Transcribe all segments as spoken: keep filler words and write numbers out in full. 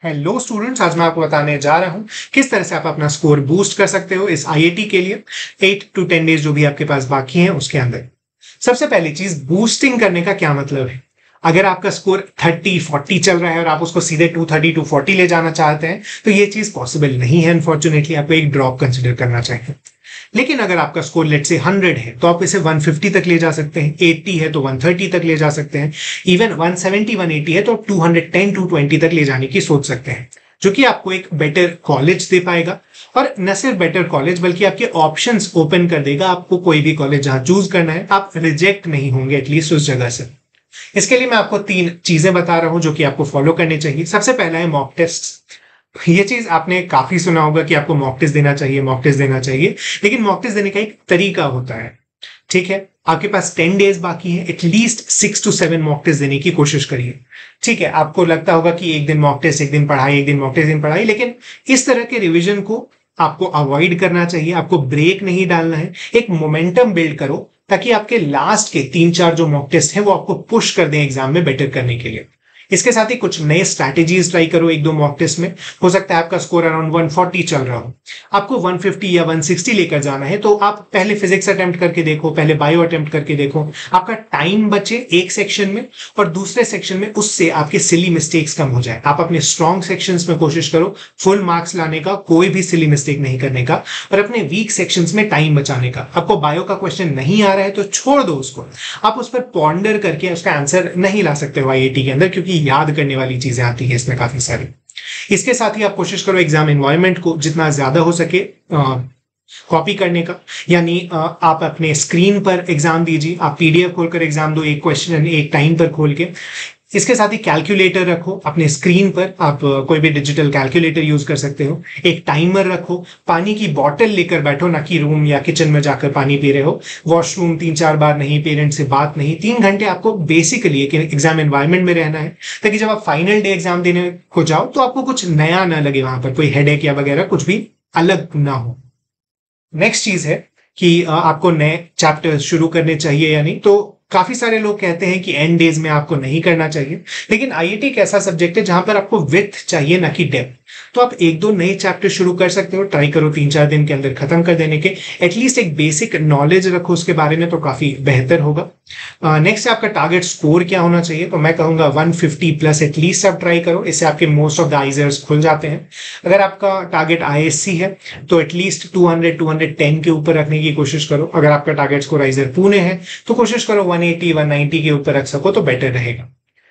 Hello students, आज मैं आपको बताने जा रहा हूं किस तरह से आप अपना स्कोर बूस्ट कर सकते हो इस आईआईटी के लिए एट टू टेन डेज जो भी आपके पास बाकी हैं उसके अंदर। सबसे पहली चीज, बूस्टिंग करने का क्या मतलब है। अगर आपका स्कोर थर्टी फोर्टी चल रहा है और आप उसको सीधे टू थर्टी टू फोर्टी ले जाना चाहते हैं तो ये चीज पॉसिबल नहीं है। अनफॉर्चुनेटली आपको एक ड्रॉप कंसिडर करना चाहिए। लेकिन अगर आपका स्कोर लेट से हंड्रेड है तो आप इसे वन फिफ्टी तक ले जा सकते हैं, एटी है तो वन थर्टी तक ले जा सकते हैं, even one seventy one eighty है तो two hundred ten two twenty तक ले जाने की सोच सकते हैं, जो कि आपको एक बेटर कॉलेज दे पाएगा। और न सिर्फ बेटर कॉलेज बल्कि आपके ऑप्शंस ओपन कर देगा। आपको कोई भी कॉलेज जहां चूज करना है आप रिजेक्ट नहीं होंगे एटलीस्ट उस जगह से। इसके लिए मैं आपको तीन चीजें बता रहा हूं जो कि आपको फॉलो करनी चाहिए। सबसे पहला है मॉक टेस्ट। ये चीज आपने काफी सुना होगा कि आपको मॉक टेस्ट देना चाहिए, मॉक टेस्ट देना चाहिए, लेकिन मॉक टेस्ट देने का एक तरीका होता है। ठीक है, आपके पास टेन डेज बाकी है, at least six to seven mock test देने की कोशिश करिए। ठीक है, आपको लगता होगा कि एक दिन मॉक टेस्ट, एक दिन पढ़ाई, एक दिन मॉक टेस्ट, एक दिन पढ़ाई, लेकिन इस तरह के रिवीजन को आपको अवॉइड करना चाहिए। आपको ब्रेक नहीं डालना है, एक मोमेंटम बिल्ड करो ताकि आपके लास्ट के तीन चार जो मॉक टेस्ट है वो आपको पुश कर दें एग्जाम में बेटर करने के लिए। इसके साथ ही कुछ नए स्ट्रैटेजीज ट्राई करो एक दो मॉक टेस्ट में। हो सकता है आपका स्कोर अराउंड वन फोर्टी चल रहा हो, आपको वन फिफ्टी या वन सिक्सटी लेकर जाना है, तो आप पहले फिजिक्स अटेम्प्ट करके देखो, पहले बायो अटेम्प्ट करके देखो। आपका टाइम बचे एक सेक्शन में और दूसरे सेक्शन में उससे आपके सिली मिस्टेक्स कम हो जाए। आप अपने स्ट्रॉन्ग सेक्शंस में कोशिश करो फुल मार्क्स लाने का, कोई भी सिली मिस्टेक नहीं करने का, और अपने वीक सेक्शंस में टाइम बचाने का। आपको बायो का क्वेश्चन नहीं आ रहा है तो छोड़ दो उसको, आप उस पर पॉन्डर करके उसका आंसर नहीं ला सकते हो आईआईटी के अंदर, क्योंकि याद करने वाली चीजें आती है इसमें काफी सारी। इसके साथ ही आप कोशिश करो एग्जाम एनवायरनमेंट को जितना ज्यादा हो सके कॉपी करने का, यानी आप अपने स्क्रीन पर एग्जाम दीजिए, आप पीडीएफ खोलकर एग्जाम दो, एक क्वेश्चन एक टाइम पर खोल के। इसके साथ ही कैलकुलेटर रखो अपने स्क्रीन पर, आप कोई भी डिजिटल कैलकुलेटर यूज कर सकते हो। एक टाइमर रखो, पानी की बोतल लेकर बैठो, ना कि रूम या किचन में जाकर पानी पी रहे हो। वॉशरूम तीन चार बार नहीं, पेरेंट्स से बात नहीं। तीन घंटे आपको बेसिकली एक एग्जाम एनवायरनमेंट में रहना है ताकि जब आप फाइनल डे एग्जाम देने को जाओ तो आपको कुछ नया ना लगे, वहां पर कोई हेडेक या वगैरह कुछ भी अलग ना हो। नेक्स्ट चीज है कि आपको नए चैप्टर शुरू करने चाहिए या नहीं। तो काफी सारे लोग कहते हैं कि एंड डेज में आपको नहीं करना चाहिए, लेकिन आईआईटी एक ऐसा सब्जेक्ट है जहां पर आपको विड्थ चाहिए ना कि डेप्थ। तो आप एक दो नए चैप्टर शुरू कर सकते हो, ट्राई करो तीन चार दिन के अंदर खत्म कर देने के। एटलीस्ट एक बेसिक नॉलेज रखो उसके बारे में तो काफी बेहतर होगा। नेक्स्ट uh, आपका टारगेट स्कोर क्या होना चाहिए, तो मैं कहूंगा वन फिफ्टी प्लस एटलीस्ट आप ट्राई करो, इससे आपके मोस्ट ऑफ द आइजर्स खुल जाते हैं। अगर आपका टारगेट आईएससी है तो at least two hundred two hundred ten के ऊपर रखने की कोशिश करो। अगर आपका टारगेट स्कोर आइजर पुणे है तो कोशिश करो वन एटी वन नाइंटी के ऊपर रख सको तो बेटर रहेगा।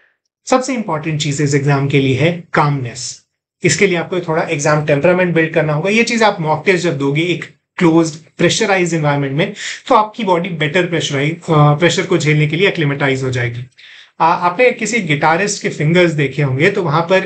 सबसे इंपॉर्टेंट चीज इस एग्जाम के लिए है कामनेस। इसके लिए आपको थोड़ा एग्जाम टेम्परामेंट बिल्ड करना होगा। ये चीज आप मॉक टेस्ट जब दोगे एक क्लोज्ड प्रेशराइज एनवायरनमेंट में तो आपकी बॉडी बेटर प्रेशराइज प्रेशर को झेलने के लिए एक्लिमेटाइज हो जाएगी। आ, आपने किसी गिटारिस्ट के फिंगर्स देखे होंगे तो वहां पर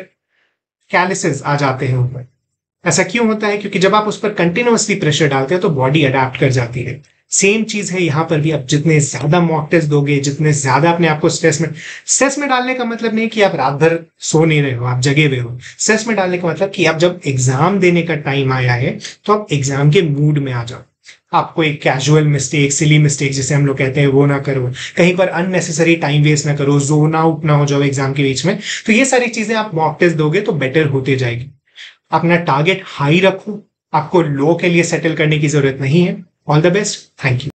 कैलिसेस आ जाते हैं ऊपर। ऐसा क्यों होता है? क्योंकि जब आप उस पर कंटिन्यूअसली प्रेशर डालते हैं तो बॉडी अडेप्ट कर जाती है। सेम चीज है यहां पर भी। आप जितने ज्यादा मॉक टेस्ट दोगे, जितने ज्यादा अपने आपको स्ट्रेस में स्ट्रेस में डालने का मतलब नहीं कि आप रात भर सो नहीं रहे हो, आप जगे हुए हो। स्ट्रेस में डालने का मतलब कि आप जब एग्जाम देने का टाइम आया है तो आप एग्जाम के मूड में आ जाओ। आप कोई कैजुअल मिस्टेक, सिली मिस्टेक जिसे हम लोग कहते हैं वो ना करो, कहीं पर अननेसेसरी टाइम वेस्ट ना करो, जोन आउट ना हो जाओ एग्जाम के बीच में। तो ये सारी चीजें आप मॉक टेस्ट दोगे तो बेटर होते जाएगी। अपना टारगेट हाई रखो, आपको लो के लिए सेटल करने की जरूरत नहीं है। All the best, thank you.